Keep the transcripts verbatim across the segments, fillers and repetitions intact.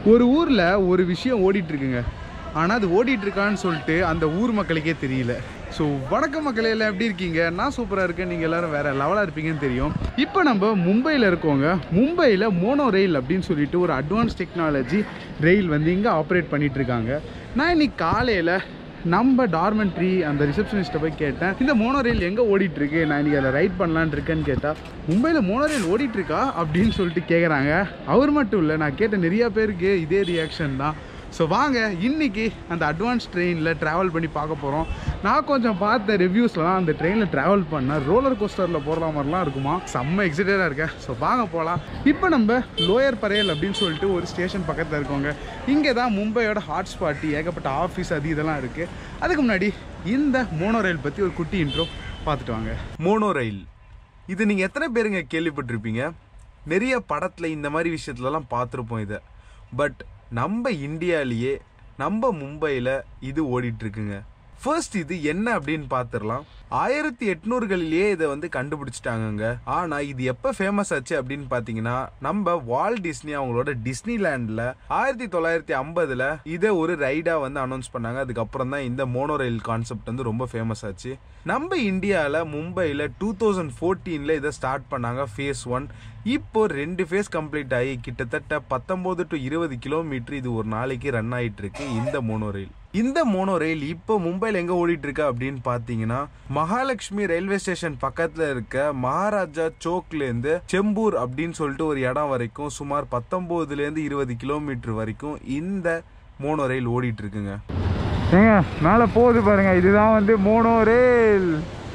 ஒரு ஊரில் ஒரு விஷயம் ஓடிட்டுருக்குங்க. ஆனால் அது ஓடிட்டுருக்கான்னு சொல்லிட்டு அந்த ஊர் மக்களுக்கே தெரியல. ஸோ வணக்கம் மக்களே, எல்லாம் எப்படி இருக்கீங்க? நான் சூப்பராக இருக்கேன். நீங்கள் எல்லோரும் வேறு லெவலாக இருப்பீங்கன்னு தெரியும். இப்போ நம்ம மும்பையில் இருக்கோங்க. மும்பையில் மோனோ ரயில் அப்படின்னு சொல்லிட்டு ஒரு அட்வான்ஸ் டெக்னாலஜி ரயில் வந்து இங்கே ஆப்ரேட் பண்ணிகிட்ருக்காங்க. நான் இன்னைக்கு காலையில் நம்ம டார்மெண்ட்ரி அந்த ரிசப்ஷனிஸ்ட்டை போய் கேட்டேன், இந்த மோனோ ரயில் எங்கே ஓடிட்டுருக்கு, நான் இன்றைக்கி அதில் ரைட் பண்ணலான்னு இருக்கேன்னு கேட்டால், மும்பையில் மோனோ ரயில் ஓடிட்டுருக்கா அப்படின்னு சொல்லிட்டு கேட்குறாங்க. அவர் மட்டும் இல்லை, நான் கேட்ட நிறையா பேருக்கு இதே ரியாக்ஷன் தான். ஸோ வாங்க இன்றைக்கி அந்த அட்வான்ஸ் ட்ரெயினில் ட்ராவல் பண்ணி பார்க்க போகிறோம். நான் கொஞ்சம் பார்த்த ரிவ்யூஸ்லாம் அந்த ட்ரெயினில் ட்ராவல் பண்ணேன். ரோலர் கோஸ்டரில் போகிற மாதிரிலாம் இருக்குமா, செம்ம எக்ஸைட்டடாக இருக்கேன். ஸோ வாங்க போகலாம். இப்போ நம்ம லோயர் பரேல் அப்படின்னு சொல்லிட்டு ஒரு ஸ்டேஷன் பக்கத்தில் இருக்கோங்க. இங்கே தான் மும்பையோட ஹாட்ஸ்பாட்டு, ஏகப்பட்ட ஆஃபீஸ் அது இதெல்லாம் இருக்குது. அதுக்கு முன்னாடி இந்த மோனோ ரயில் பற்றி ஒரு குட்டி இன்ட்ரோ பார்த்துட்டு வாங்க. மோனோ ரயில் இது நீங்கள் எத்தனை பேருங்க கேள்விப்பட்டிருப்பீங்க? நிறைய படத்தில் இந்த மாதிரி விஷயத்துலலாம் பார்த்துருப்போம் இதை. பட் நம்ம இந்தியாவிலேயே நம்ம மும்பையில் இது ஓடிட்டுருக்குங்க. ஃபர்ஸ்ட் இது என்ன அப்படின்னு பார்த்துடலாம். ஆயிரத்தி எட்நூறுகளிலேயே இதை வந்து கண்டுபிடிச்சிட்டாங்கங்க. ஆனால் இது எப்போ ஃபேமஸ் ஆச்சு அப்படின்னு பார்த்தீங்கன்னா, நம்ம வால்ட் டிஸ்னி அவங்களோட டிஸ்னி லேண்டில் ஆயிரத்தி தொள்ளாயிரத்தி ஐம்பதில் இதை ஒரு ரைடாக வந்து அனௌன்ஸ் பண்ணாங்க. அதுக்கப்புறம் தான் இந்த மோனோ ரயில் கான்செப்ட் வந்து ரொம்ப ஃபேமஸ் ஆச்சு. நம்ம இந்தியாவில் மும்பையில் டூ தௌசண்ட் ஃபோர்டீனில் இதை ஸ்டார்ட் பண்ணாங்க ஃபேஸ் ஒன். இப்போ ரெண்டு ஃபேஸ் கம்ப்ளீட் ஆகி கிட்டத்தட்ட பத்தொம்போது டு இருபது கிலோமீட்டர் இது ஒரு நாளைக்கு ரன் ஆகிட்டு இருக்கு இந்த மோனோ ரயில். இந்த மோனோ ரயில் இப்போ மும்பையில் எங்கே ஓடிட்டு இருக்கா அப்படின்னு பார்த்தீங்கன்னா, மகாலட்சுமி ரயில்வே ஸ்டேஷன் பக்கத்தில் இருக்க மகாராஜா சோக்லேருந்து செம்பூர் அப்படின்னு சொல்லிட்டு ஒரு இடம் வரைக்கும் சுமார் பத்தொம்போதுலேருந்து இருபது கிலோமீட்டர் வரைக்கும் இந்த மோனோ ரயில் ஓடிட்டு இருக்குங்க. ஏங்க மேலே போகுது பாருங்க, இதுதான் வந்து மோனோ ரயில்.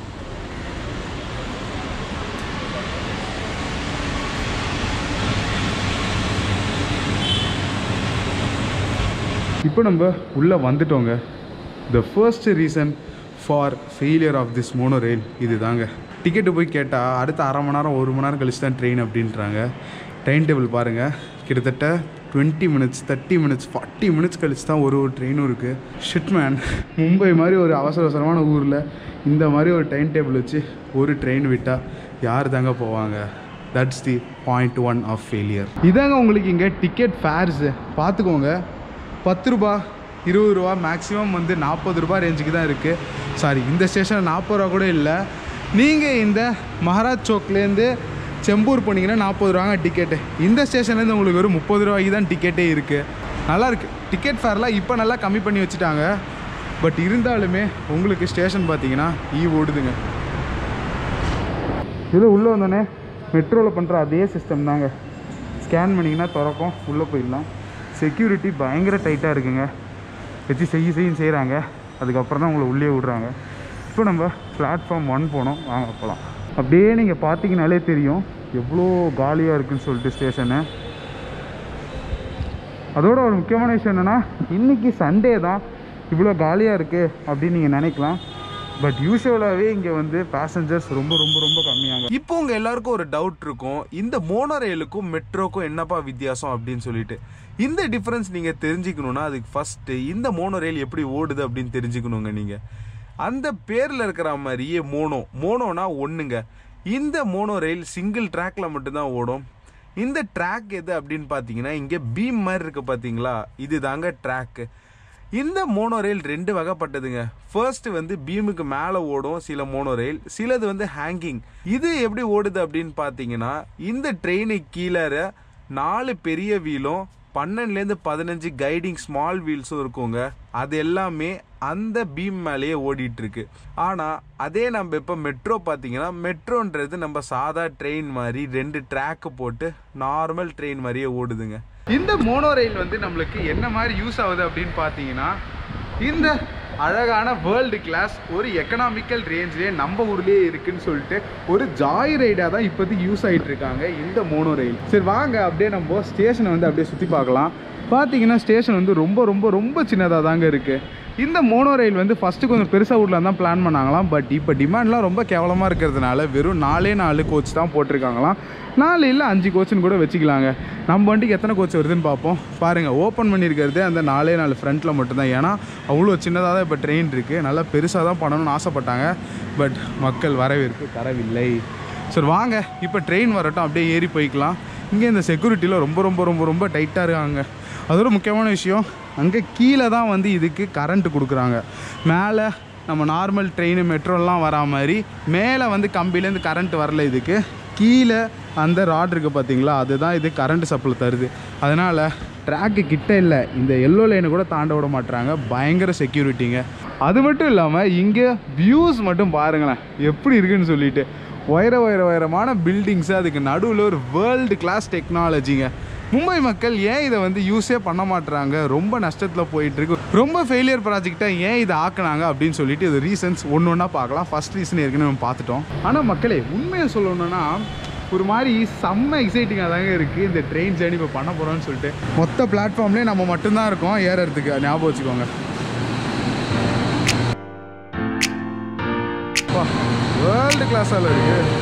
இப்போ நம்ம உள்ளே வந்துட்டோங்க. The first reason for failure of this monorail இது தாங்க. டிக்கெட்டு போய் கேட்டால் அடுத்த அரை மணி நேரம் ஒரு மணி நேரம் கழிச்சு தான் ட்ரெயின் அப்படின்றாங்க. டைம் டேபிள் பாருங்கள், கிட்டத்தட்ட twenty minutes thirty minutes forty minutes கழிச்சு தான் ஒரு ஒரு ட்ரெயினும் இருக்குது. ஷிட் மேன், மும்பை மாதிரி ஒரு அவசர அவசரமான ஊரில் இந்த மாதிரி ஒரு டைம் டேபிள் வச்சு ஒரு ட்ரெயின் விட்டால் யார் தாங்க போவாங்க? That's the point one of failure. இதாங்க உங்களுக்கு இங்கே டிக்கெட் ஃபேர்ஸு பார்த்துக்கோங்க. பத்து ரூபா, இருபது ரூபா, மேக்ஸிமம் வந்து நாற்பது ரூபா ரேஞ்சுக்கு தான் இருக்குது. சாரி, இந்த ஸ்டேஷனில் நாற்பது ரூபா கூட இல்லை. நீங்கள் இந்த மகாராஜ் சோக்லேருந்து செம்பூர் போனீங்கன்னா நாற்பது ரூபாங்க டிக்கெட்டு. இந்த ஸ்டேஷன்லேருந்து உங்களுக்கு ஒரு முப்பது ரூபாய்க்கு தான் டிக்கெட்டே இருக்குது. நல்லாயிருக்கு. டிக்கெட் ஃபேர்லாம் இப்போ நல்லா கம்மி பண்ணி வச்சுட்டாங்க. பட் இருந்தாலுமே உங்களுக்கு ஸ்டேஷன் பார்த்தீங்கன்னா ஈ ஓடுதுங்க. இதில் உள்ளே வந்தோடனே மெட்ரோவில் பண்ணுற அதே சிஸ்டம் தாங்க. ஸ்கேன் பண்ணிங்கன்னா திறக்கும், உள்ளே போயிடலாம். செக்யூரிட்டி பயங்கர டைட்டாக இருக்குங்க. வச்சு செய்ய செய்யும் செய்கிறாங்க. அதுக்கப்புறம் தான் உங்களை உள்ளே விட்றாங்க. இப்போ நம்ம பிளாட்ஃபார்ம் ஒன் போனோம், வாங்க போகலாம். அப்படியே நீங்கள் பார்த்தீங்கனாலே தெரியும் எவ்வளோ காலியாக இருக்குதுன்னு சொல்லிட்டு ஸ்டேஷனு. அதோட ஒரு முக்கியமான விஷயம் என்னென்னா, இன்றைக்கி சண்டே தான் இவ்வளோ காலியாக இருக்குது அப்படின்னு நீங்கள் நினைக்கலாம். பட் யூஸ்வலாகவே இங்கே வந்து பேசஞ்சர்ஸ் ரொம்ப ரொம்ப ரொம்ப கம்மியாங்க. இப்போ உங்கள் எல்லாருக்கும் ஒரு டவுட் இருக்கும், இந்த மோனோ ரயிலுக்கும் மெட்ரோக்கும் என்னப்பா வித்தியாசம் அப்படின்னு சொல்லிட்டு. இந்த டிஃப்ரென்ஸ் நீங்கள் தெரிஞ்சுக்கணுன்னா அதுக்கு ஃபஸ்ட்டு இந்த மோனோ ரயில் எப்படி ஓடுது அப்படின்னு தெரிஞ்சுக்கணுங்க. நீங்கள் அந்த பேரில் இருக்கிற மாதிரியே மோனோ மோனோனா ஒன்றுங்க. இந்த மோனோ ரயில் சிங்கிள் ட்ராக்கில் மட்டும்தான் ஓடும். இந்த ட்ராக் எது அப்படின்னு பார்த்தீங்கன்னா, இங்கே பீம் மாதிரி இருக்குது பார்த்தீங்களா, இது தாங்க ட்ராக்கு. இந்த மோனோ ரயில் ரெண்டு வகைப்பட்டதுங்க. ஃபர்ஸ்ட் வந்து பீமுக்கு மேலே ஓடும் சில மோனோ ரயில், சிலது வந்து ஹேங்கிங். இது எப்படி ஓடுது அப்படின்னு பார்த்தீங்கன்னா, இந்த ட்ரெயினுக்கு கீழே நாலு பெரிய வீலும் பன்னெண்டுலேருந்து பதினஞ்சு கைடிங் ஸ்மால் வீல்ஸும் இருக்குங்க. அது எல்லாமே அந்த பீம் மேலேயே ஓடிட்டு இருக்கு. ஆனால் அதே நம்ம இப்போ மெட்ரோ பார்த்தீங்கன்னா, மெட்ரோன்றது நம்ம சாதா ட்ரெயின் மாதிரி ரெண்டு ட்ராக்கு போட்டு நார்மல் ட்ரெயின் மாதிரியே ஓடுதுங்க. இந்த மோனோ ரயில் வந்து நம்மளுக்கு என்ன மாதிரி யூஸ் ஆகுது அப்படின்னு பார்த்தீங்கன்னா, இந்த அழகான வேர்ல்டு கிளாஸ் ஒரு எக்கனாமிக்கல் ரேஞ்சிலே நம்ம ஊர்லேயே இருக்குன்னு சொல்லிட்டு ஒரு ஜாய் ரைடாக தான் இப்போதைக்கு யூஸ் ஆகிட்டு இருக்காங்க இந்த மோனோ ரயில். சரி வாங்க அப்படியே நம்ம ஸ்டேஷனை வந்து அப்படியே சுற்றி பார்க்கலாம். பார்த்தீங்கன்னா ஸ்டேஷன் வந்து ரொம்ப ரொம்ப ரொம்ப சின்னதாக தாங்க இருக்குது. இந்த மோனோ ரயில் வந்து ஃபஸ்ட்டு கொஞ்சம் பெருசாக ஊரில் தான் பிளான் பண்ணாங்களாம். பட் இப்போ டிமாண்ட்லாம் ரொம்ப கேவலமாக இருக்கிறதுனால வெறும் நாலே நாலு கோச் தான் போட்டிருக்காங்களாம். நாலு இல்லை அஞ்சு கோச்சுன்னு கூட வச்சுக்கலாங்க. நம்ம வண்டிக்கு எத்தனை கோச் வருதுன்னு பார்ப்போம். பாருங்கள், ஓப்பன் பண்ணியிருக்கிறது அந்த நாலே நாலு ஃப்ரண்ட்டில் மட்டும்தான். ஏன்னா அவ்வளோ சின்னதாக தான் இப்போ ட்ரெயின் இருக்குது. நல்லா பெருசாக தான் பண்ணணும்னு ஆசைப்பட்டாங்க. பட் மக்கள் வரவேற்பு தரவில்லை. சரி வாங்க இப்போ ட்ரெயின் வரட்டும், அப்படியே ஏறி போய்க்கலாம். இங்கே இந்த செக்யூரிட்டியில் ரொம்ப ரொம்ப ரொம்ப ரொம்ப டைட்டாக இருக்காங்க. அதோட முக்கியமான விஷயம், அங்கே கீழே தான் வந்து இதுக்கு கரண்ட்டு கொடுக்குறாங்க. மேலே நம்ம நார்மல் ட்ரெயின் மெட்ரோலாம் வரா மாதிரி மேலே வந்து கம்பிலேருந்து கரண்ட் வரல, இதுக்கு கீழே அந்த ராட் இருக்குது பார்த்தீங்களா, அதுதான் இது கரண்ட் சப்ளை தருது. அதனால் ட்ராக்கு கிட்ட இல்லை, இந்த எல்லோ லைனை கூட தாண்ட விட மாட்டுறாங்க. பயங்கர செக்யூரிட்டிங்க. அது மட்டும் இல்லாமல் இங்கே வியூஸ் மட்டும் பாருங்களேன் எப்படி இருக்குன்னு சொல்லிட்டு. உயர உயர உயரமான பில்டிங்ஸு, அதுக்கு நடுவில் ஒரு வேர்ல்டு கிளாஸ் டெக்னாலஜிங்க. மும்பை மக்கள் ஏன் இதை வந்து யூஸே பண்ண மாட்டுறாங்க, ரொம்ப நஷ்டத்தில் போயிட்டுருக்கு, ரொம்ப ஃபெயிலியர் ப்ராஜெக்டாக ஏன் இதை ஆக்குனாங்க அப்படின்னு சொல்லிட்டு இது ரீசன்ஸ் ஒன்று ஒன்றா பார்க்கலாம். ஃபஸ்ட் ரீசன் ஏற்கனவே நம்ம பார்த்துட்டோம். ஆனால் மக்களே உண்மையை சொல்லணுன்னா ஒரு மாதிரி செம்ம எக்ஸைட்டிங்காக தாங்க இருக்குது இந்த ட்ரெயின் ஜேர்னி இப்போ பண்ண போகிறோம்னு சொல்லிட்டு. மொத்த பிளாட்ஃபார்ம்லேயே நம்ம மட்டும்தான் இருக்கோம் ஏறறதுக்கு, ஞாபகம் வச்சுக்கோங்க. வேர்ல்டு கிளாஸால் இருக்குது.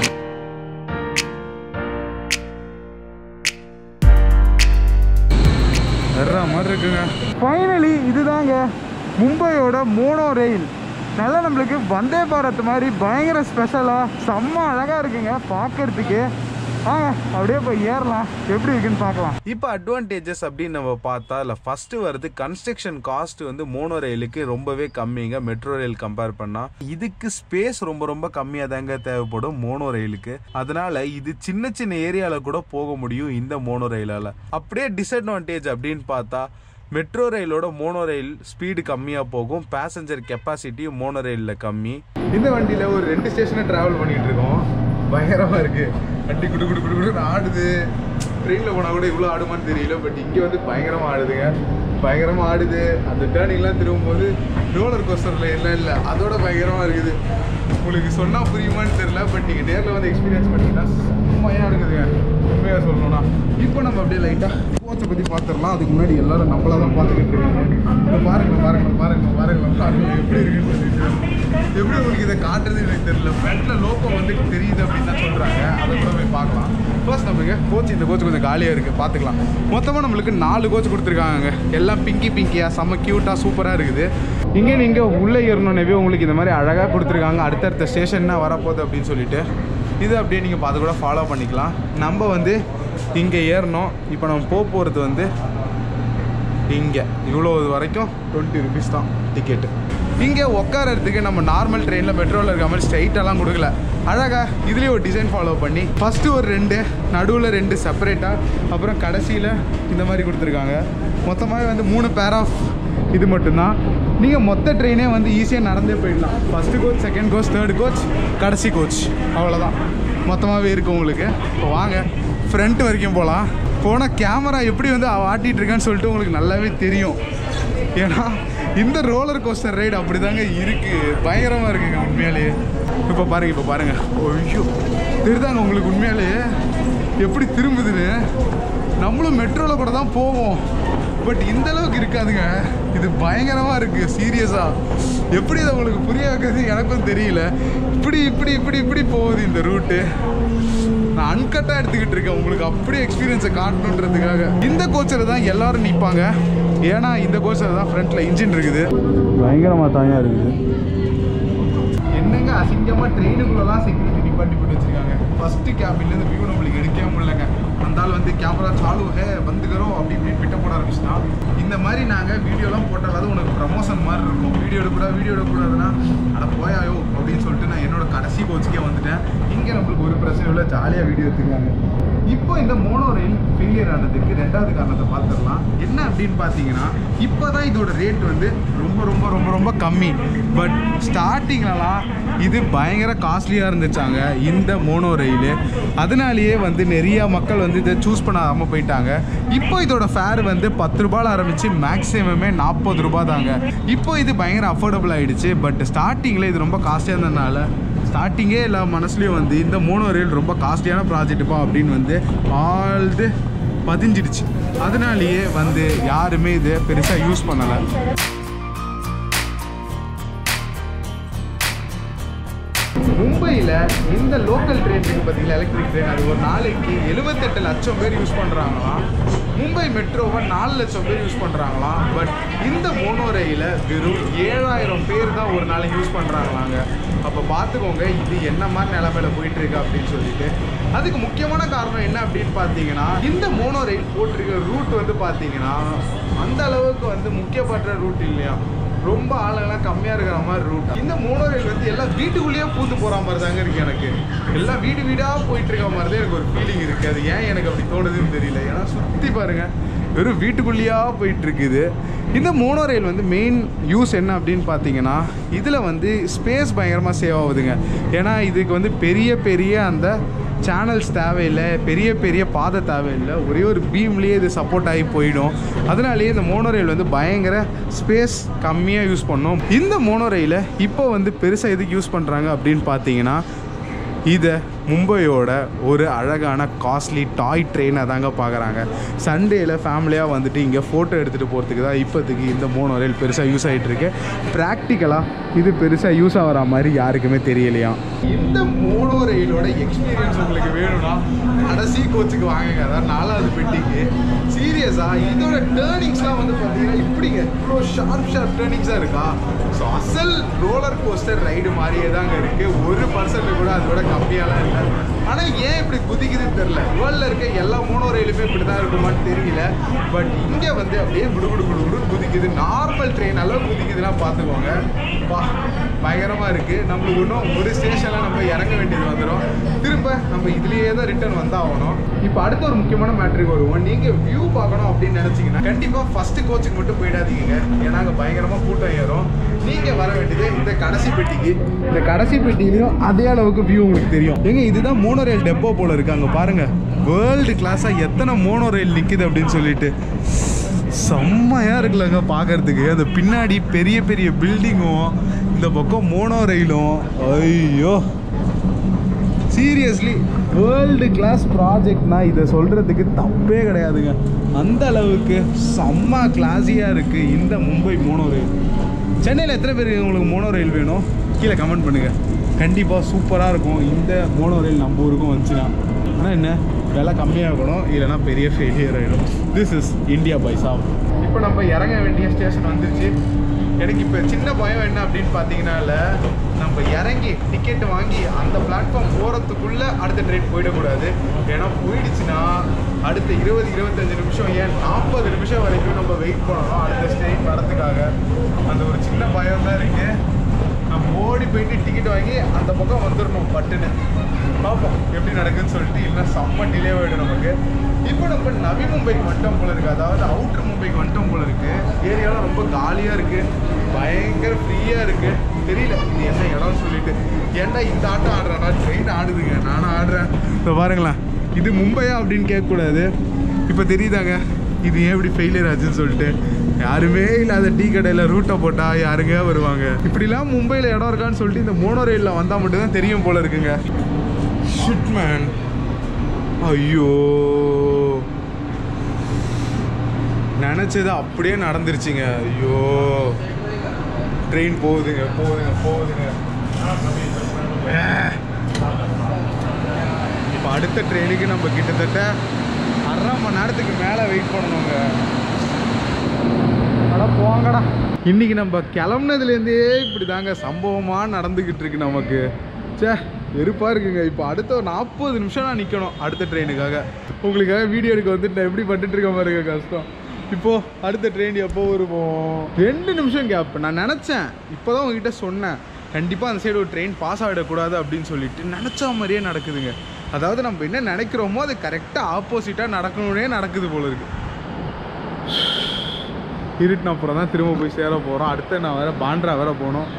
வர்ற மாதிரி இருக்குங்க. ஃபைனலி இதுதாங்க மும்பையோட மோனோ ரயில். நல்லா நம்மளுக்கு வந்தே பாரத் மாதிரி பயங்கர ஸ்பெஷலாக செம்ம அழகாக இருக்குங்க பார்க்கறதுக்கு. வாங்க அப்படியே போய் ஏறலாம், எப்படி இருக்குன்னு பார்க்கலாம். இப்போ அட்வான்டேஜஸ் அப்படின்னு நம்ம பார்த்தா இல்லை ஃபஸ்ட்டு வருது கன்ஸ்ட்ரக்ஷன் காஸ்ட் வந்து மோனோ ரயிலுக்கு ரொம்பவே கம்மிங்க மெட்ரோ ரயில் கம்பேர் பண்ணால். இதுக்கு ஸ்பேஸ் ரொம்ப ரொம்ப கம்மியாக தாங்க தேவைப்படும் மோனோ ரயிலுக்கு. அதனால இது சின்ன சின்ன ஏரியாவில் கூட போக முடியும் இந்த மோனோ ரயிலால். அப்படியே டிஸ்அட்வான்டேஜ் அப்படின்னு பார்த்தா மெட்ரோ ரயிலோட மோனோ ரயில் ஸ்பீடு கம்மியாக போகும், பேசஞ்சர் கெப்பாசிட்டியும் மோனோ ரயிலில் கம்மி. இந்த வண்டியில் ஒரு ரெண்டு ஸ்டேஷனை ட்ராவல் பண்ணிகிட்டு இருக்கோம். பயங்கரமாக இருக்குது. வண்டி குடு குடு குடு குடுன்னு ஆடுது. ட்ரெயினில் போனால் கூட இவ்வளோ ஆடுமான்னு தெரியல, பட் இங்கே வந்து பயங்கரமாக ஆடுதுங்க. பயங்கரமாக ஆடுது. அந்த டேர்னிங்லாம் திரும்பும்போது ரோலர் கோஸ்டரில் எல்லாம் இல்லை, அதோட பயங்கரமாக இருக்குது. உங்களுக்கு சொன்னால் புரியுமான்னு தெரியல, பட் நீங்கள் நேரில் வந்து எக்ஸ்பீரியன்ஸ் பண்ணிங்கன்னா செம்மையாக இருக்குதுங்க உண்மையாக சொல்லணும்னா. இப்போ நம்ம அப்படியே லைட்டாக கோச்சை பற்றி பார்த்துடலாம். அதுக்கு முன்னாடி எல்லோரும் நம்மளா தான் பார்த்துக்கிட்டு இருக்காங்க. இப்போ பாருங்கள் பாருங்கள் பாருங்கள் பாருங்கள் பாருங்கள் எப்படி இருக்குன்னு சொல்லிட்டு. எப்படி உங்களுக்கு இதை காட்டுறது எனக்கு தெரியல. ஃப்ரண்ட்டில் லோக்கோ வந்து தெரியுது அப்படின்னு தான் சொல்கிறாங்க, அதை கூட போய் பார்க்கலாம். ஃபர்ஸ்ட் நமக்கு கோச், இந்த கோச் கொஞ்சம் காலியாக இருக்குது, பார்த்துக்கலாம். மொத்தமாக நம்மளுக்கு நாலு கோச் கொடுத்துருக்காங்க. எல்லாம் பிங்கி பிங்கியாக செம்ம க்யூட்டாக சூப்பராக இருக்குது. இங்கே நீங்கள் உள்ளே ஏறணுன்னே உங்களுக்கு இந்த மாதிரி அழகாக கொடுத்துருக்காங்க அடுத்தடுத்த ஸ்டேஷன்னா வரப்போகுது அப்படின்னு சொல்லிட்டு. இது அப்படியே நீங்கள் பார்த்து கூட ஃபாலோ பண்ணிக்கலாம். நம்ம வந்து இங்கே ஏறணும். இப்போ நம்ம போக போகிறது வந்து இங்கே இவ்வளோ வரைக்கும் டுவெண்ட்டி ருபீஸ் தான் டிக்கெட்டு. இங்கே உட்காரத்துக்கு நம்ம நார்மல் ட்ரெயினில் மெட்ரோவில் இருக்க மாதிரி ஸ்ட்ரைட்டெல்லாம் கொடுக்கல, அழகாக இதுலேயே ஒரு டிசைன் ஃபாலோ பண்ணி ஃபஸ்ட்டு ஒரு ரெண்டு, நடுவில் ரெண்டு செப்பரேட்டாக, அப்புறம் கடைசியில் இந்த மாதிரி கொடுத்துருக்காங்க. மொத்தமாகவே வந்து மூணு பேர் ஆஃப் இது மட்டும்தான். நீங்கள் மொத்த ட்ரெயினே வந்து ஈஸியாக நடந்தே போயிடலாம். First coach, second coach, third coach, கடைசி கோச், அவ்வளோதான் மொத்தமாகவே இருக்கும் உங்களுக்கு. இப்போ வாங்க ஃப்ரண்ட் வரைக்கும் போகலாம். போனால் கேமரா எப்படி வந்து ஆட்டிகிட்டு இருக்கான்னு சொல்லிட்டு உங்களுக்கு நல்லாவே தெரியும். ஏன்னா இந்த ரோலர் கோஸ்டர் ரைடு அப்படி தாங்க இருக்குது, பயங்கரமாக இருக்குங்க உண்மையாலேயே. இப்போ பாருங்கள் இப்போ பாருங்கள் ஐயோ தெரியுதாங்க உங்களுக்கு உண்மையாலேயே எப்படி திரும்புதுன்னு. நம்மளும் மெட்ரோவில் கூட தான் போவோம், பட் இந்த அளவுக்கு இருக்காதுங்க. இது பயங்கரமாக இருக்குது சீரியஸாக. எப்படி அதை உங்களுக்கு புரிய வைக்கிறது எனக்கும் தெரியல. இப்படி இப்படி இப்படி இப்படி போகுது இந்த ரூட்டு. நான் அன்கட்டாக எடுத்துக்கிட்டு இருக்கேன் உங்களுக்கு அப்படி எக்ஸ்பீரியன்ஸை காட்டணுன்றதுக்காக. இந்த கோச்சில் தான் எல்லோரும் நிற்பாங்க, ஏன்னா இந்த கோச்சில் தான் ஃப்ரண்ட்டில் இன்ஜின் இருக்குது. பயங்கரமாக தாங்க இருக்குது. என்னங்க அசிங்கமாக ட்ரெயினுக்குள்ளெல்லாம் செக்யூரிட்டி நிப்பாட்டி போட்டு வச்சுருக்காங்க. ஃபஸ்ட்டு கேபின்லேருந்து வியூ நம்மளுக்கு எடுக்கவே முடியலங்க. அந்தால் வந்து கேமரா சாலு ஹே வந்துக்கிறோம் அப்படி இப்படின்னு பிட்ட போட ஆரம்பிச்சுனா. இந்த மாதிரி நாங்கள் வீடியோலாம் போட்டாலாவது உனக்கு ப்ரமோஷன் மாதிரி இருக்கும். வீடியோ எடுக்கூடாது வீடியோ எடுக்கக்கூடாதுன்னா அட போயாயோ அப்படின்னு சொல்லிட்டு நான் என்னோட கடைசி கோச்சுக்கே வந்துட்டேன். இங்கே நம்மளுக்கு ஒரு பிரச்சனை இல்லை, ஜாலியாக வீடியோ எடுத்துக்காங்க. இப்போ இந்த மோனோ ரயில் ஃபெயிலியர் ஆனதுக்கு ரெண்டாவது காரணத்தை பார்த்துடலாம். என்ன அப்படின்னு பார்த்தீங்கன்னா, இப்போ தான் இதோட ரேட் வந்து ரொம்ப ரொம்ப ரொம்ப ரொம்ப கம்மி. பட் ஸ்டார்டிங்லலாம் இது பயங்கர காஸ்ட்லியாக இருந்துச்சாங்க இந்த மோனோ ரயில். அதனாலேயே வந்து நிறையா மக்கள் வந்து இதை சூஸ் பண்ணாமல் போயிட்டாங்க. இப்போ இதோட ஃபேர் வந்து பத்து ரூபாயில் ஆரம்பித்து மேக்ஸிமமே நாற்பது ரூபா தாங்க. இப்போ இது பயங்கர அஃபோர்டபுள் ஆகிடுச்சு. பட் ஸ்டார்டிங்கில் இது ரொம்ப காஸ்ட்லியாக இருந்ததுனால ஸ்டார்டிங்கே எல்லா மனசுலேயும் வந்து இந்த மோனோ ரயில் ரொம்ப காஸ்ட்லியான ப்ராஜெக்ட்டுப்பா அப்படின்னு வந்து ஆல்து பதிஞ்சிடுச்சு. அதனாலேயே வந்து யாருமே இதை பெருசாக யூஸ் பண்ணலை. மும்பையில் இந்த லோக்கல் ட்ரெயின் இருக்குது பார்த்தீங்களா, எலக்ட்ரிக் ட்ரெயின், அது ஒரு நாளைக்கு எழுபத்தெட்டு லட்சம் பேர் யூஸ் பண்ணுறாங்களாம். மும்பை மெட்ரோவை நாலு லட்சம் பேர் யூஸ் பண்ணுறாங்களாம். பட் இந்த மோனோரயில வெறும் ஏழாயிரம் பேர் தான் ஒரு நாளைக்கு யூஸ் பண்ணுறாங்களாங்க. அப்போ பார்த்துக்கோங்க இது என்ன மாதிரி நிலைமையில போயிட்டு இருக்கு அப்படின்னு சொல்லிட்டு. அதுக்கு முக்கியமான காரணம் என்ன அப்படின்னு பார்த்தீங்கன்னா, இந்த மோனோரயில் போட்டிருக்க ரூட் வந்து பார்த்தீங்கன்னா அந்த அளவுக்கு வந்து முக்கியப்பட்ட ரூட் இல்லையா, ரொம்ப ஆளுங்கெல்லாம் கம்மியாக இருக்கிற மாதிரி ரூட். இந்த மோனோரயில் வந்து எல்லாம் வீட்டுக்குள்ளேயே பூந்து போகிற மாதிரி தாங்க இருக்குது. எனக்கு எல்லாம் வீடு வீடாக போயிட்டு இருக்க மாதிரி தான் எனக்கு ஒரு ஃபீலிங் இருக்குது. அது ஏன் எனக்கு அப்படி தோணுதுன்னு தெரியல. ஏன்னா சுற்றி பாருங்கள் வெறும் வீட்டுக்குள்ளேயாக போயிட்டு இருக்குது. இந்த மோனோரயில் வந்து மெயின் யூஸ் என்ன அப்படின்னு பார்த்தீங்கன்னா, இதில் வந்து ஸ்பேஸ் பயங்கரமாக சேவ் ஆகுதுங்க. ஏன்னா இதுக்கு வந்து பெரிய பெரிய அந்த சேனல்ஸ் தேவையில்லை, பெரிய பெரிய பாதை தேவையில்லை, ஒரே ஒரு பீம்லேயே இது சப்போர்ட் ஆகி போயிடும். அதனாலேயே இந்த மோனோரயில் வந்து பயங்கர ஸ்பேஸ் கம்மியாக யூஸ் பண்ணோம். இந்த மோனோரயிலை இப்போ வந்து பெருசாக எதுக்கு யூஸ் பண்ணுறாங்க அப்படின்னு பார்த்தீங்கன்னா, இதை மும்பையோட ஒரு அழகான காஸ்ட்லி டாய் ட்ரெயினை தாங்க பார்க்குறாங்க. சண்டேயில் ஃபேமிலியாக வந்துட்டு இங்கே ஃபோட்டோ எடுத்துகிட்டு போகிறதுக்கு தான் இப்போதைக்கு இந்த மோனோரயில் பெருசாக யூஸ் ஆகிட்டுருக்கு. ப்ராக்டிக்கலாக இது பெருசாக யூஸ் ஆகிற மாதிரி யாருக்குமே தெரியலையா. இந்த மோனோரயிலோட எக்ஸ்பீரியன்ஸ் உங்களுக்கு வேணும்னா கடைசி கோச்சுக்கு வாங்குங்க, அதாவது நாலாவது பெட்டிக்கு. சீரியஸாக இதோட டேர்னிங்ஸ்லாம் வந்து பார்த்தீங்கன்னா இப்படிங்க இவ்வளோ ஷார்ப் ஷார்ப் டேர்னிங்ஸாக இருக்கா. ஸோ அசல் ரோலர் கோஸ்டர் ரைடு மாதிரியே தாங்க இருக்குது. ஒரு பர்சன்ட் கூட அதோட கம்மியாலாம் இல்லை. ஆனால் ஏன் இப்படி குதிக்குதுன்னு தெரில. வேர்ல்டில் இருக்க எல்லா மோனோரயிலுமே இப்படி தான் இருக்குமான்னு தெரியல. பட் இங்கே வந்து அப்படியே குடு குடு குடு குடு குதிக்குது. நார்மல் ட்ரெயின் அளவு குதிக்குதுன்னா பார்த்துக்கோங்க. பா பயங்கரமாக இருக்குது. நம்மளுக்கு இன்னும் ஒரு ஸ்டேஷனில் நம்ம இறங்க வேண்டியது வந்துடும். திரும்ப நம்ம இதுலேயே தான் ரிட்டர்ன் வந்தாகணும். இப்போ அடுத்த ஒரு முக்கியமான மேட்ருக்கு வருவோம். நீங்கள் வியூ பார்க்கணும் அப்படின்னு நினச்சிங்கன்னா கண்டிப்பாக ஃபஸ்ட்டு கோச்சுக்கு மட்டும் போயிடாதீங்க. ஏன்னா அங்கே பயங்கரமாக கூட்டம் ஏறும். நீங்கள் வர வேண்டியது இந்த கடைசி பெட்டிக்கு. இந்த கடைசி பெட்டிலையும் அதே அளவுக்கு வியூ உங்களுக்கு தெரியும். ஏங்க இதுதான் மோனோரயில் டெப்போ போல் இருக்குது. அங்கே பாருங்கள் வேர்ல்டு கிளாஸாக எத்தனை மோனோரயில் நிற்குது அப்படின்னு சொல்லிட்டு செம்மையாக இருக்குல்லங்க பார்க்கறதுக்கு. அந்த பின்னாடி பெரிய பெரிய பில்டிங்கும் இந்த பக்கம் மோனோரயிலும், ஐயோ சீரியஸ்லி வேர்ல்டு கிளாஸ் ப்ராஜெக்ட்னா இதை சொல்கிறதுக்கு தப்பே கிடையாதுங்க. அந்த அளவுக்கு செம்ம கிளாஸியாக இருக்குது இந்த மும்பை மோனோரயில். சென்னையில் எத்தனை பேருக்கு உங்களுக்கு மோனோரயில் வேணும் கீழே கமெண்ட் பண்ணுங்கள். கண்டிப்பாக சூப்பராக இருக்கும் இந்த மோனோரயில் நம்ம ஊருக்கும் வந்துச்சுன்னா. ஆனால் என்ன விலை கம்மியாக இருக்கணும், இல்லைனா பெரிய ஃபெயிலியர் ஆகிடும். திஸ் இஸ் இந்தியா பை சாப். இப்போ நம்ம இறங்க வேண்டிய ஸ்டேஷன் வந்துருச்சு. எனக்கு இப்போ சின்ன பயம் என்ன அப்படின்னு பார்த்தீங்கன்னா, நம்ம இறங்கி டிக்கெட் வாங்கி அந்த பிளாட்ஃபார்ம் போகிறதுக்குள்ளே அடுத்த ட்ரெயின் போயிடக்கூடாது. ஏன்னா போயிடுச்சுன்னா அடுத்த இருபது இருபத்தஞ்சி நிமிஷம் ஏன் நாற்பது நிமிஷம் வரைக்கும் நம்ம வெயிட் பண்ணணும் அடுத்த ட்ரெயின் வரதுக்காக. அந்த ஒரு சின்ன பயம் தான் இருக்குது. நம்ம ஓடி போயிட்டு டிக்கெட் வாங்கி அந்த பக்கம் வந்துடணும் பட்டுன்னு. பார்ப்போம் எப்படி நடக்குதுன்னு சொல்லிட்டு. இல்லைன்னா செம்ம டிலே ஆகிடும் நமக்கு. இப்போ நம்ம நவி மும்பைக்கு வந்துட்டோம் போல இருக்குது, அதாவது அவுட்ரு மும்பைக்கு வந்துட்டோம் போல இருக்குது. ஏரியாலாம் ரொம்ப காலியாக இருக்குது, பயங்கர ஃப்ரீயாக இருக்குது. தெரியல இது என்ன இடம்னு சொல்லிட்டு. ஏன்டா இந்த ஆட்டம் ஆடுறானா, ட்ரெயின் ஆடுதுங்க, நானும் ஆடுறேன். இப்போ பாருங்களேன், இது மும்பையா அப்படின்னு கேட்கக்கூடாது. இப்போ தெரியுதாங்க இது ஏன் இப்படி ஃபெயிலியர் ஆச்சுன்னு சொல்லிட்டு. யாருமே இல்லாத டீ கடையில் ரூட்டை போட்டால் யாருங்க வருவாங்க. இப்படிலாம் மும்பையில் இடம் இருக்கான்னு சொல்லிட்டு இந்த மோனோரயிலில் வந்தால் மட்டும்தான் தெரியும் போல இருக்குங்க. ஷிட் மேன், ஐயோ நினச்சது அப்படியே நடந்துருச்சுங்க. ஐயோ ட்ரெயின் போகுதுங்க போகுதுங்க போகுதுங்க. இப்போ அடுத்த ட்ரெயினுக்கு நம்ம கிட்டத்தட்ட அரை மணி நேரத்துக்கு மேலே வெயிட் பண்ணணுங்க. அட போங்கடா. இன்றைக்கி நம்ம கிளம்புனதுலேருந்தே இப்படி தாங்க சம்பவமாக நடந்துக்கிட்டு இருக்கு நமக்கு. சே வெறுப்பாக இருக்குங்க. இப்போ அடுத்த ஒரு நாற்பது நிமிஷம் நான் நிற்கணும் அடுத்த ட்ரெயினுக்காக. உங்களுக்காக வீடியோ எடுக்க வந்துட்டு நான் எப்படி பண்ணிட்டுருக்க பாருங்க, கஷ்டம். இப்போது அடுத்த ட்ரெயின் எப்போ வருவோம்? ரெண்டு நிமிஷம் கேப். நான் நினச்சேன் இப்போ தான் உங்ககிட்ட சொன்னேன் கண்டிப்பாக அந்த சைடு ஒரு ட்ரெயின் பாஸ் ஆகிடக்கூடாது அப்படின்னு சொல்லிட்டு. நினச்ச மாதிரியே நடக்குதுங்க. அதாவது நம்ம என்ன நினைக்கிறோமோ அது கரெக்டாக ஆப்போசிட்டாக நடக்கணுன்னே நடக்குது போல இருக்குது. இருட்டுன அப்புறம் தான் திரும்ப போய் சேர போகிறோம். அடுத்து நான் வேறு பாண்ட்ரா வேறு போகணும்.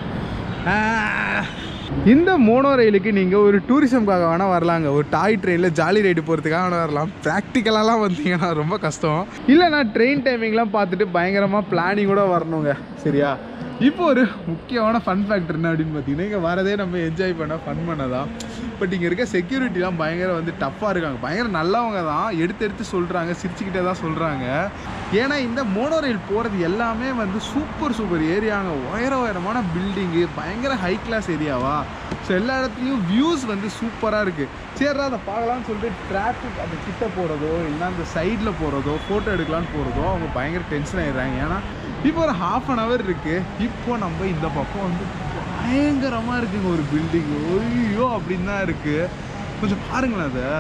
இந்த மோனோ ரயிலுக்கு நீங்கள் ஒரு டூரிசம்காக வேணால் வரலாங்க. ஒரு டாய் ட்ரெயினில் ஜாலி ரைடு போகிறதுக்காக வேணால் வரலாம். ப்ராக்டிக்கலாலாம் வந்தீங்கன்னா ரொம்ப கஷ்டம். இல்லைனா ட்ரெயின் டைமிங்லாம் பார்த்துட்டு பயங்கரமாக பிளானிங் கூட வரணுங்க. சரியா? இப்போ ஒரு முக்கியமான ஃபன் ஃபேக்டர் என்ன அப்படின்னு பார்த்தீங்கன்னா, இங்கே வரதே நம்ம என்ஜாய் பண்ண ஃபன் பண்ண தான். பட் இங்கே இருக்க செக்யூரிட்டிலாம் பயங்கர வந்து டஃப்பாக இருக்காங்க. பயங்கர நல்லவங்க தான், எடுத்து எடுத்து சொல்கிறாங்க, சிரிச்சுக்கிட்டே தான் சொல்கிறாங்க. ஏன்னா இந்த மோனோரயில் போகிறது எல்லாமே வந்து சூப்பர் சூப்பர் ஏரியாங்க. உயர உயரமான பில்டிங்கு, பயங்கர ஹை கிளாஸ் ஏரியாவா. ஸோ எல்லா இடத்துலையும் வியூஸ் வந்து சூப்பராக இருக்குது. சரி அதை பார்க்கலான்னு சொல்லிட்டு டிராஃபிக் அந்த கிட்ட போகிறதோ இல்லை அந்த சைடில் போகிறதோ ஃபோட்டோ எடுக்கலான்னு போகிறதோ அவங்க பயங்கர டென்ஷன் ஆகிடுறாங்க. ஏன்னா இப்போ ஒரு ஹாஃப் அன் ஹவர் இருக்குது. இப்போ நம்ம இந்த பக்கம் வந்து பயங்கரமாக இருக்குங்க ஒரு பில்டிங். ஐயோ அப்படின்னு தான் இருக்குது. கொஞ்சம் பாருங்களேன் அதை.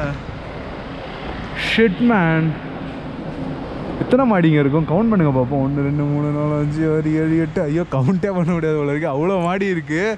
ஷிட் மேன், எத்தனை மாடிங்க இருக்கும் கவுண்ட் பண்ணுங்க பார்ப்போம். ஒன்று ரெண்டு மூணு நாலு அஞ்சு ஆறு ஏழு எட்டு. ஐயோ கவுண்டே பண்ண முடியாது போல இருக்குது, அவ்வளோ மாடி இருக்குது.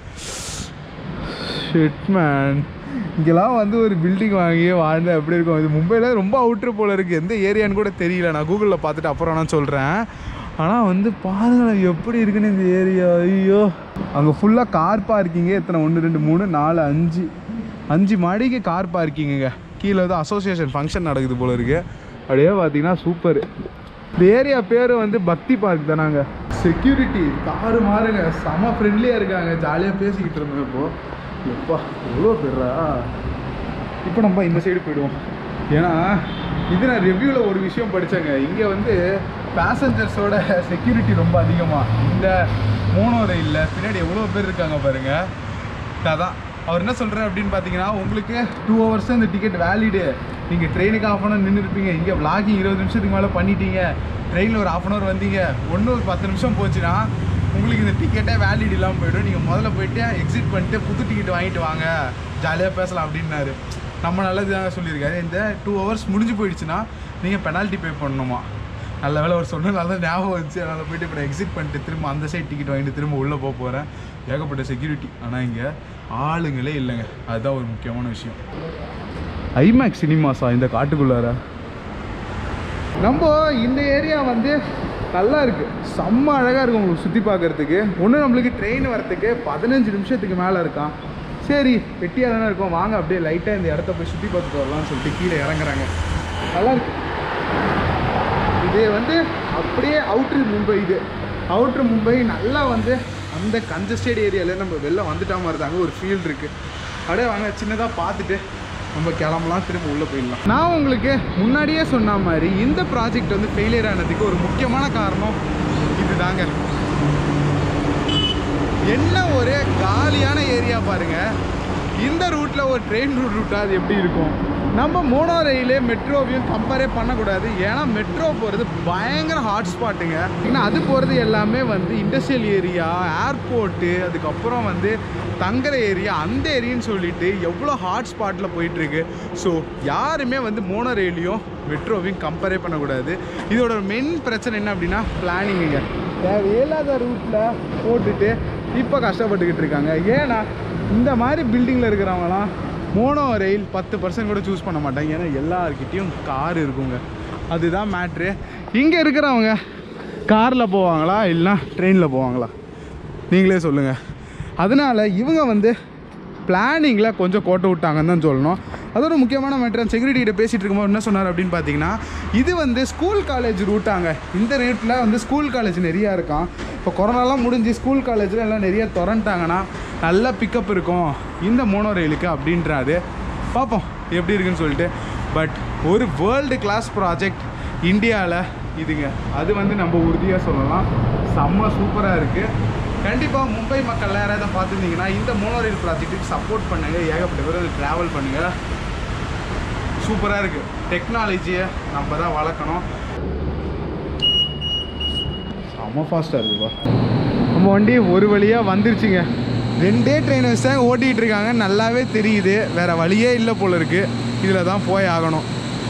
ஷிட் மேன், இங்கெல்லாம் வந்து ஒரு பில்டிங் வாங்கி வாழ்ந்தா எப்படி இருக்கும். இது மும்பையில் ரொம்ப அவுட்ரு போல் இருக்குது. எந்த ஏரியான்னு கூட தெரியல. நான் கூகுளில் பார்த்துட்டு அப்புறம் நான் சொல்கிறேன். ஆனால் வந்து பாருங்கள் எப்படி இருக்குன்னு இந்த ஏரியா. ஐயோ, அங்கே ஃபுல்லாக கார் பார்க்கிங்க. எத்தனை, ஒன்று ரெண்டு மூணு நாலு அஞ்சு அஞ்சு மாடிக்கு கார் பார்க்கிங்க. கீழே வந்து அசோசியேஷன் ஃபங்க்ஷன் நடக்குது போல இருக்குது. அப்படியே பார்த்தீங்கன்னா சூப்பர். இந்த ஏரியா பேர் வந்து பக்தி பார்க் தானாங்க. செக்யூரிட்டி காரு மாறுங்க, செம ஃப்ரெண்ட்லியாக இருக்காங்க. ஜாலியாக பேசிக்கிட்டு இருந்தோம். இப்போது எப்பா எவ்வளோ பேரா. இப்போ நம்ம இந்த சைடு போயிடுவோம். ஏன்னா இது நான் ரிவ்யூவில் ஒரு விஷயம் படித்தேங்க. இங்கே வந்து பேசஞ்சர்ஸோட செக்யூரிட்டி ரொம்ப அதிகமாக. இந்த மோனோரயிலில் பின்னாடி எவ்வளோ பேர் இருக்காங்க பாருங்கள். அதான் அவர் என்ன சொல்கிறார் அப்படின்னு பார்த்தீங்கன்னா, உங்களுக்கு டூ ஹவர்ஸ் இந்த டிக்கெட் வேலிடு. நீங்கள் ட்ரெயினுக்கு ஆஃப் அன் ஹவர் நின்று இருப்பீங்க, இங்கே விளாகிங் இருபது நிமிஷத்துக்கு மேலே பண்ணிட்டீங்க, ட்ரெயினில் ஒரு ஆஃப் அன் ஹவர் வந்தீங்க, ஒன்று ஒரு பத்து நிமிஷம் போச்சுன்னா உங்களுக்கு இந்த டிக்கெட்டே வேலிட் இல்லாமல் போய்டும். நீங்கள் முதல்ல போய்ட்டு எக்ஸிட் பண்ணிட்டு புது டிக்கெட் வாங்கிட்டு வாங்க, ஜாலியாக பேசலாம் அப்படின்னாரு. நம்ம நல்லது தாங்க சொல்லியிருக்காரு. இந்த டூ ஹவர்ஸ் முடிஞ்சு போயிடுச்சுன்னா நீங்கள் பெனால்ட்டி பே பண்ணணுமா. நல்ல வேலை அவர் சொன்ன நல்லா ஞாபகம் வந்துச்சு. அதனால் போய்ட்டு இப்போ எக்ஸிட் பண்ணிட்டு திரும்ப அந்த சைட் டிக்கெட் வாங்கிட்டு திரும்ப உள்ளே போக போகிறேன். ஏகப்பட்ட செக்யூரிட்டி. ஆனால் இங்கே ஆளுங்களே இல்லைங்க. அதுதான் ஒரு முக்கியமான விஷயம். ஐமேக்ஸ் சினிமாஸா இந்த காட்டுக்குள்ளார. நம்ம இந்த ஏரியா வந்து நல்லா இருக்குது, செம்ம அழகாக இருக்கும் உங்களுக்கு சுற்றி பார்க்குறதுக்கு. ஒன்று நம்மளுக்கு ட்ரெயின் வரத்துக்கு பதினஞ்சு நிமிஷத்துக்கு மேலே இருக்கான். சரி வெட்டியாக தானே இருக்கும், வாங்க அப்படியே லைட்டாக இந்த இடத்த போய் சுற்றி பார்த்துட்டு வரலாம்னு சொல்லிட்டு கீழே இறங்குறாங்க. நல்லா இருக்கு. இது வந்து அப்படியே அவுட்ரு மும்பை. இது அவுட்ரு மும்பை நல்லா வந்து அந்த கன்ஜஸ்டட் ஏரியாவில் நம்ம வெளில வந்துட்டா மாதிரி தாங்க ஒரு ஃபீல் இருக்குது. அப்படியே வாங்க சின்னதாக பார்த்துட்டு நம்ம கிளம்பலாம், திரும்ப உள்ளே போயிடலாம். நான் உங்களுக்கு முன்னாடியே சொன்ன மாதிரி இந்த ப்ராஜெக்ட் வந்து ஃபெயிலியர் ஆனதுக்கு ஒரு முக்கியமான காரணம் இது தாங்க. என்ன ஒரு காலியான ஏரியா பாருங்கள். இந்த ரூட்டில் ஒரு ட்ரெயின் ரூட் ரூட்டாக அது எப்படி இருக்கும். நம்ம மோனோ ரயிலே மெட்ரோவையும் கம்பேரே பண்ணக்கூடாது. ஏன்னா மெட்ரோ போகிறது பயங்கர ஹாட்ஸ்பாட்டுங்க. ஏன்னா அது போகிறது எல்லாமே வந்து இண்டஸ்ட்ரியல் ஏரியா, ஏர்போர்ட்டு, அதுக்கப்புறம் வந்து தங்குற ஏரியா, அந்த ஏரியான்னு சொல்லிட்டு எவ்வளோ ஹாட்ஸ்பாட்டில் போயிட்டுருக்கு. ஸோ யாருமே வந்து மோனோ ரயிலையும் மெட்ரோவையும் கம்பேரே பண்ணக்கூடாது. இதோட மெயின் பிரச்சனை என்ன அப்படின்னா பிளானிங்குங்க. தேவையில்லாத ரூட்டில் போட்டுட்டு இப்போ கஷ்டப்பட்டுக்கிட்டு இருக்காங்க. ஏன்னா இந்த மாதிரி பில்டிங்கில் இருக்கிறவங்களாம் மோனோ ரயில் பத்து பர்சன்ட் கூட சூஸ் பண்ண மாட்டாங்க. ஏன்னா எல்லாருக்கிட்டையும் கார் இருக்குங்க. அதுதான் மேட்ரு. இங்கே இருக்கிறவங்க காரில் போவாங்களா இல்லைனா ட்ரெயினில் போவாங்களா நீங்களே சொல்லுங்கள். அதனால் இவங்க வந்து பிளானிங்கில் கொஞ்சம் கோட்டை விட்டாங்கன்னு தான் சொல்லணும். அதோட முக்கியமான மேட்ரு செக்யூரிட்டி கிட்ட பேசிகிட்டு இருக்கும்போது என்ன சொன்னார் அப்படின்னு பார்த்தீங்கன்னா, இது வந்து ஸ்கூல் காலேஜ் ரூட்டாங்க. இந்த ரூட்டில் வந்து ஸ்கூல் காலேஜ் நிறையா இருக்கான். இப்போ கொரோனாலாம் முடிஞ்சு ஸ்கூல் காலேஜில் எல்லாம் நிறைய திறந்துட்டாங்கன்னா நல்ல பிக்கப் இருக்கும் இந்த மோனோ ரயிலுக்கு அப்படின்றாரு. பார்ப்போம் எப்படி இருக்குன்னு சொல்லிட்டு. பட் ஒரு வேர்ல்டு கிளாஸ் ப்ராஜெக்ட் இந்தியாவில் இதுங்க. அது வந்து நம்ம உறுதியாக சொல்லலாம். செம்ம சூப்பராக இருக்குது. கண்டிப்பாக மும்பை மக்கள் யாராவது பார்த்துருந்தீங்கன்னா இந்த மோனோ ரயில் ப்ராஜெக்ட்டுக்கு சப்போர்ட் பண்ணுங்கள். ஏகப்பட்ட பேர் அது ட்ராவல் பண்ணுங்கள். சூப்பராக இருக்குது. டெக்னாலஜியை நம்ம தான் வளர்க்கணும். செம்ம ஃபாஸ்ட்டாக இருக்குப்பா. நம்ம வண்டி ஒரு வழியாக வந்துருச்சுங்க. ரெண்டே ட்ரெயின் வச்சு தான் ஓட்டிகிட்டு இருக்காங்க. நல்லாவே தெரியுது. வேறு வழியே இல்லை போல இருக்குது. இதில் தான் போய் ஆகணும்.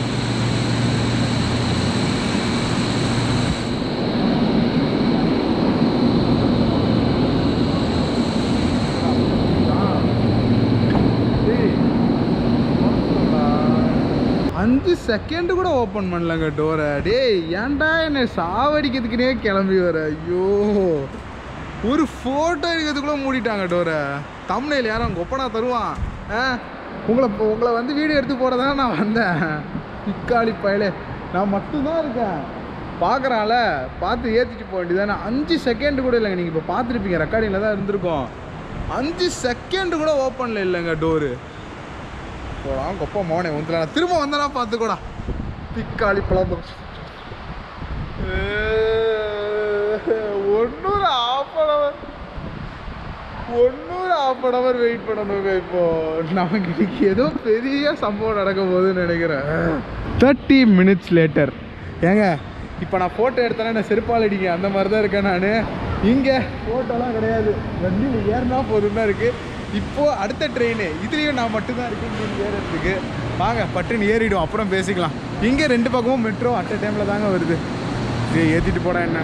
அஞ்சு செகண்டு கூட ஓப்பன் பண்ணலங்க டோரை. டேய் ஏன்டா என்னை சாவடிக்கிறதுக்குனே கிளம்பி வர. ஐயோ, ஒரு ஃபோட்டோ எடுக்கிறதுக்குள்ளே மூடிட்டாங்க டோரை. தம்ப்நெயில் யாரும் அங்கே ஒப்பனா தருவான். ஆ உங்களை உங்களை வந்து வீடியோ எடுத்து போகிறதான நான் வந்தேன். பிக்காளி பயலே, நான் மட்டும்தான் இருக்கேன். பார்க்குறான்ல, பார்த்து ஏற்றிட்டு போக வேண்டியதானே. அஞ்சு செகண்டு கூட இல்லைங்க. நீங்கள் இப்போ பார்த்துருப்பீங்க, ரெக்கார்டிங்கில் தான் இருந்திருக்கோம். அஞ்சு செகண்டு கூட ஓப்பனில் இல்லைங்க டோரு. போடான் கொப்பா மோனே வந்துடலாம். திரும்ப வந்தனா பார்த்துக்கூடா. பிக்காளி பழம் ஒன்னொரு ஆஃப் அன் அவர் ஒன்னொரு ஆஃப் அன் அவர் வெயிட் பண்ணணுங்க. இப்போ நமக்கு இன்னைக்கு ஏதோ பெரிய சம்பவம் நடக்க போகுதுன்னு நினைக்கிறேன். Thirty minutes later. ஏங்க இப்போ நான் ஃபோட்டோ எடுத்தேன்னா நான் செருப்பால் அடிங்க அந்த மாதிரி தான் இருக்கேன் நான். இங்கே ஃபோட்டோலாம் கிடையாது, வண்டியில் ஏறினா போதும் தான் இருக்குது. இப்போது அடுத்த ட்ரெயின் இதுலேயும் நான் மட்டும்தான் இருக்கேன் ஏறதுக்கு. வாங்க பட்டுன்னு ஏறிடும், அப்புறம் பேசிக்கலாம். இங்கே ரெண்டு பக்கமும் மெட்ரோ அட் அ டைமில் தாங்க வருது. ஏற்றிட்டு போட என்ன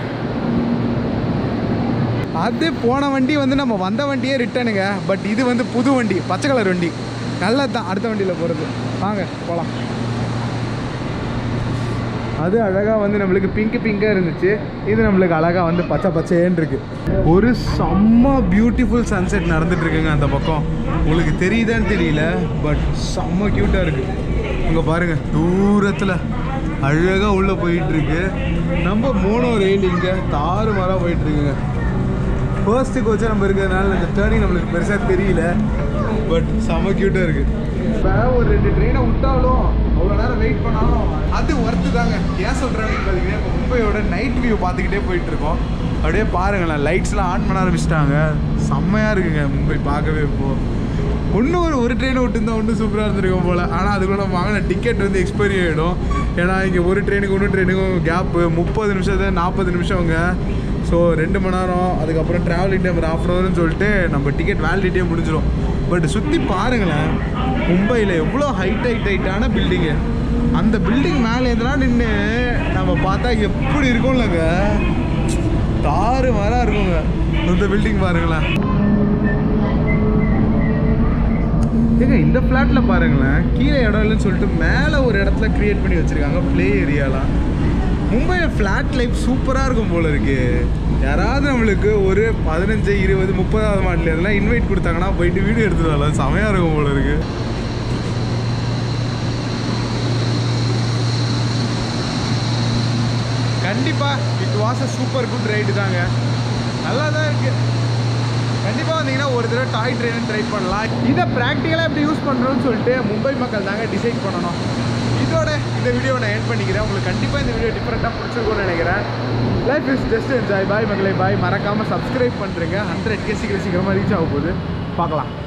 அது போன வண்டி வந்து நம்ம வந்த வண்டியே ரிட்டனுங்க. பட் இது வந்து புது வண்டி, பச்சை கலர் வண்டி, நல்லது தான் அடுத்த வண்டியில் போகிறது. வாங்க போகலாம். அது அழகாக வந்து நம்மளுக்கு பிங்க் பிங்காக இருந்துச்சு, இது நம்மளுக்கு அழகாக வந்து பச்சை பச்சைன்னு இருக்கு. ஒரு செம்ம பியூட்டிஃபுல் சன்செட் நடந்துட்டுருக்குங்க அந்த பக்கம். உங்களுக்கு தெரியுதான்னு தெரியல, பட் செம்ம க்யூட்டாக இருக்குது. அங்கே பாருங்கள் தூரத்தில் அழகாக உள்ளே போயிட்டுருக்கு. நம்ம மோனோ ரயில் இங்கே தாறு மாறாக போயிட்டுருக்குங்க. ஃபர்ஸ்ட்டு கோச்சாக நம்ம இருக்கிறதுனால இந்த டேர்னிங் நம்மளுக்கு பெருசாக தெரியல, பட் செம்ம க்யூட்டாக இருக்குது. இப்போ ஒரு ரெண்டு ட்ரெயினை விட்டாலும் அவ்வளோ நேரம் வெயிட் பண்ணாலும் அது ஒர்த்து தாங்க. ஏன் சொல்கிறேன்னு பார்த்தீங்கன்னா இப்போ மும்பையோட நைட் வியூ பார்த்துக்கிட்டே போயிட்டுருக்கோம். அப்படியே பாருங்களேன், லைட்ஸ்லாம் ஆன் பண்ண ஆரம்பிச்சிட்டாங்க. செம்மையாக இருக்குங்க மும்பை பார்க்கவே. இப்போது இன்னும் ஒரு ஒரு ட்ரெயினை விட்டுருந்தா ஒன்றும் சூப்பராக இருந்திருக்கும் போல். ஆனால் அதுக்குள்ள நம்ம வாங்கின டிக்கெட் வந்து எக்ஸ்பைரி ஆகிடும். ஏன்னா இங்கே ஒரு ட்ரெயினுக்கு இன்னும் ட்ரெயினுக்கும் கேப்பு முப்பது நிமிஷத்து நாற்பது நிமிஷங்க. ஸோ ரெண்டு மணி நேரம், அதுக்கப்புறம் ட்ராவலிங் டைம் ஒரு ஹாஃப் அன் ஹவர்னு சொல்லிட்டு நம்ம டிக்கெட் வேலிடிட்டியே முடிஞ்சிடும். பட் சுற்றி பாருங்களேன், மும்பையில் எவ்வளோ ஹைட் ஹைட் ஹைட்டான பில்டிங்கு. அந்த பில்டிங் மேலே எதெல்லாம் நின்று நம்ம பார்த்தா எப்படி இருக்கும்லங்க, தாறு மாறாக இருக்குங்க அந்த பில்டிங். பாருங்களேன் ஏங்க, இந்த ஃப்ளாட்டில் பாருங்களேன், கீழே இடம் இல்லைன்னு சொல்லிட்டு மேலே ஒரு இடத்துல க்ரியேட் பண்ணி வச்சுருக்காங்க ப்ளே ஏரியாலாம். மும்பையில் ஃப்ளாட் லைஃப் சூப்பராக இருக்கும் போல் இருக்குது. யாராவது நம்மளுக்கு ஒரு பதினஞ்சு இருபது முப்பதாவது மாடல் இதெல்லாம் இன்வைட் கொடுத்தாங்கன்னா போயிட்டு வீடியோ எடுத்துட்டு வரலாம், செமையாக இருக்கும் போல் இருக்குது. கண்டிப்பாக it was a super good ride தாங்க, நல்லா தான் இருக்குது. கண்டிப்பாக வந்தீங்கன்னா ஒரு தடவை டாய் ட்ரெயின் ட்ரை பண்ணலாம். இதை ப்ராக்டிக்கலாக எப்படி யூஸ் பண்ணுறோன்னு சொல்லிட்டு மும்பை மக்கள் தாங்க டிசைட் பண்ணணும். இதோட இந்த வீடியோவை நான் எண்ட் பண்ணிக்கிறேன். உங்களுக்கு கண்டிப்பாக இந்த வீடியோ டிஃப்ரெண்ட்டாக பிடிச்சிருக்கும்னு நினைக்கிறேன். Life is just enjoy. Bye மகளே பாய். மறக்காமல் சப்ஸ்கிரைப் பண்ணுறேங்க. ஹண்ட்ரட் கே சீக்கிரம் சீக்கிரமாக ரீச் ஆக போகுது. பார்க்கலாம்.